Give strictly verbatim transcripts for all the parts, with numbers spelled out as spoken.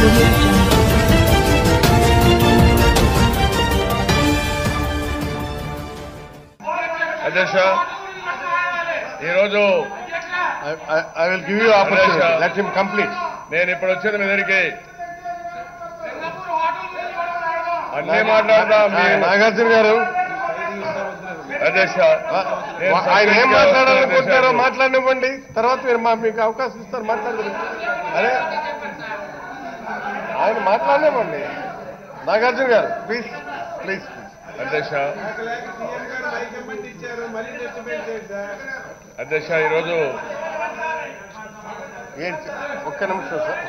అధ్యక్ష ఈరోజు I will give you opportunity. Let him complete. నేను ఇప్పుడు వచ్చిన మీ దగ్గరికి అన్నీ మాట్లాడదాం. నాగార్జున గారు అధ్యక్ష ఆయన ఏం మాట్లాడాలనుకుంటారో మాట్లాడనివ్వండి, తర్వాత మీరు మీకు అవకాశం ఇస్తారు మాట్లాడదు. అరే ఆయన మాట్లాడనివ్వండి. నాగార్జున గారు ప్లీజ్ ప్లీజ్ అధ్యక్ష అధ్యక్ష ఈరోజు ఏంటి ఒక్క నిమిషం సార్.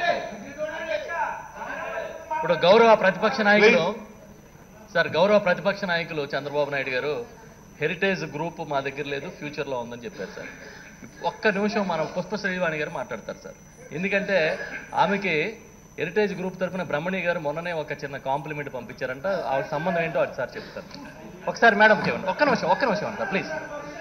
ఇప్పుడు గౌరవ ప్రతిపక్ష నాయకులు సార్ గౌరవ ప్రతిపక్ష నాయకులు చంద్రబాబు నాయుడు గారు హెరిటేజ్ గ్రూప్ మా దగ్గర లేదు, ఫ్యూచర్లో ఉందని చెప్పారు సార్. ఒక్క నిమిషం మనం పుష్ప శ్రీవాణి గారు మాట్లాడతారు సార్. ఎందుకంటే ఆమెకి హెరిటేజ్ గ్రూప్ తరఫున బ్రహ్మణి గారు మొన్ననే ఒక చిన్న కాంప్లిమెంట్ పంపించారంట. ఆవిడ సంబంధం ఏంటో అది సార్ చెప్తారు. ఒకసారి మేడం చెప్పండి. ఒక్క నిమిషం ఒక్క నిమిషం అంటారు ప్లీజ్.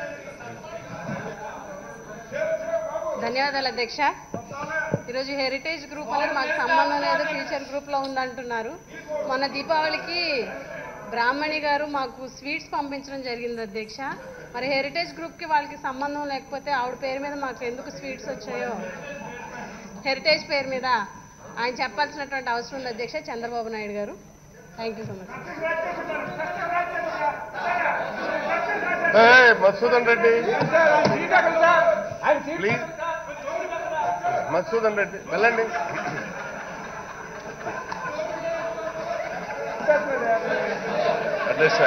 ధన్యవాదాలు అధ్యక్ష. ఈరోజు హెరిటేజ్ గ్రూప్ అనేది మాకు సంబంధం లేదు, ఫ్యూచర్ గ్రూప్లో ఉందంటున్నారు. మొన్న దీపావళికి బ్రాహ్మణి గారు మాకు స్వీట్స్ పంపించడం జరిగింది అధ్యక్ష. మరి హెరిటేజ్ గ్రూప్కి వాళ్ళకి సంబంధం లేకపోతే ఆవిడ పేరు మీద మాకు ఎందుకు స్వీట్స్ వచ్చాయో హెరిటేజ్ పేరు మీద ఆయన చెప్పాల్సినటువంటి అవసరం ఉంది అధ్యక్ష చంద్రబాబు నాయుడు గారు. Thank you so much. Madhusudan Reddy please. Madhusudan Reddy వెళ్ళండి. అధ్యక్ష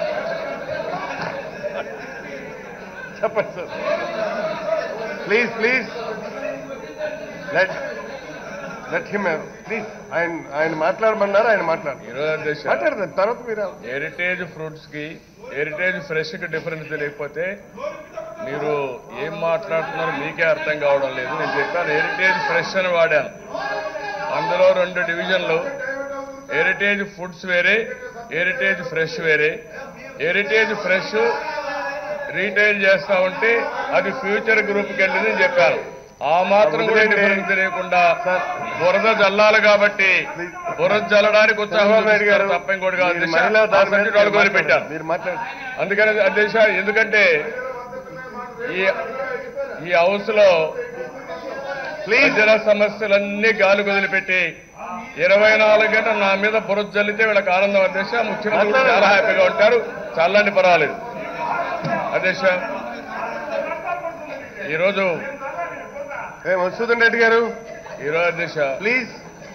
చెప్పండి sir please please. Let let him please. ఆయన ఆయన మాట్లాడమన్నారు, ఆయన మాట్లాడు. ఈరోజు అధ్యక్ష మాట్లాడదాం తర్వాత మీరు. హెరిటేజ్ ఫ్రూట్స్ కి హెరిటేజ్ ఫ్రెష్ కి డిఫరెన్స్ తెలియకపోతే మీరు ఏం మాట్లాడుతున్నారో మీకే అర్థం కావడం లేదు. నేను చెప్పాను హెరిటేజ్ ఫ్రెష్ అని వాడాను. అందులో రెండు డివిజన్లు, హెరిటేజ్ ఫుడ్స్ వేరే, హెరిటేజ్ ఫ్రెష్ వేరే. హెరిటేజ్ ఫ్రెష్ రీటైల్ చేస్తా ఉంటే అది ఫ్యూచర్ గ్రూప్కి వెళ్ళింది చెప్పాను. ఆ మాత్రం కూడా డిఫరెన్స్ తెలియకుండా బురద జల్లాలి కాబట్టి బురద జల్లడానికి ఉత్సాహం తప్ప ఇంకోటి కాదు పెట్టాను. అందుకని అధ్యక్ష ఎందుకంటే ఈ ఈ హౌస్ లో ప్రజల సమస్యలన్నీ గాలి వదిలిపెట్టి ఇరవై నాలుగు గంటలు నా మీద బురద జల్లితే వీళ్ళకి ఆనందం అధ్యక్ష. ముఖ్యమంత్రి చాలా హ్యాపీగా ఉంటారు, చల్లని పర్వాలేదు అధ్యక్ష. ఈరోజు మధుసూదన్ రెడ్డి గారు ఈరోజు అధ్యక్ష ప్లీజ్.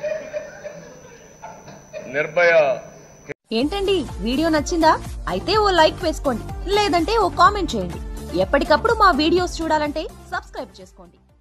నిర్భయ ఏంటండి వీడియో నచ్చిందా? అయితే ఓ లైక్ వేసుకోండి, లేదంటే ఓ కామెంట్ చేయండి. ఎప్పటికప్పుడు మా వీడియోస్ చూడాలంటే సబ్స్క్రైబ్ చేసుకోండి.